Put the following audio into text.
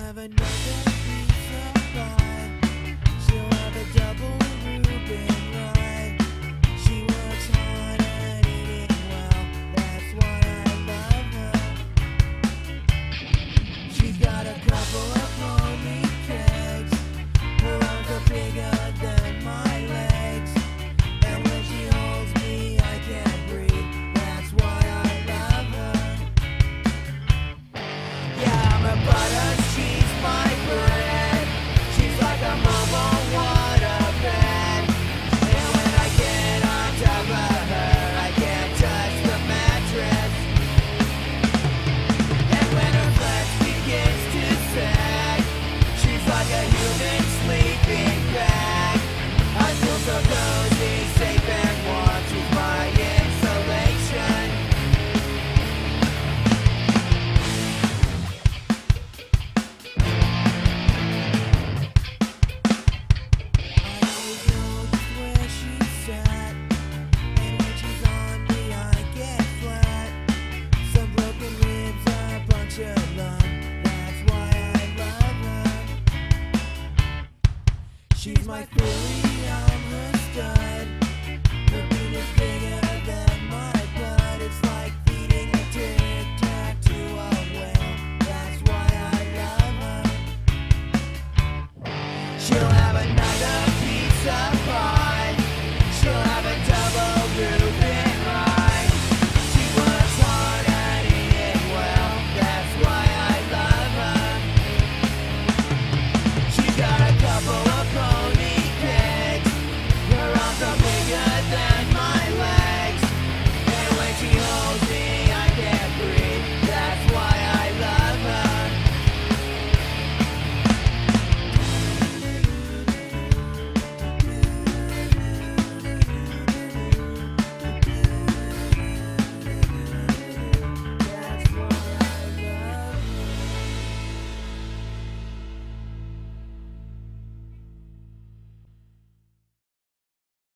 never know that peace of mind. She'll have a double Reuben rye. She works hard at eating well, that's why I love her. She's got a couple of pony kegs. Her arms are bigger than my legs, and when she holds me I can't breathe, that's why I love her. Yeah, I'm a butter, she's my bread. She's like a mobile waterbed, and when I get on top of her I can't touch the mattress. And when her flesh begins to sag, she's like a human sleeping bag. I feel so cozy, safe and warm, she's my insulation. I always know just where she's sat, and when she's on me I get flat. Some broken ribs, a punctured lung, that's why I love her. She's my Philly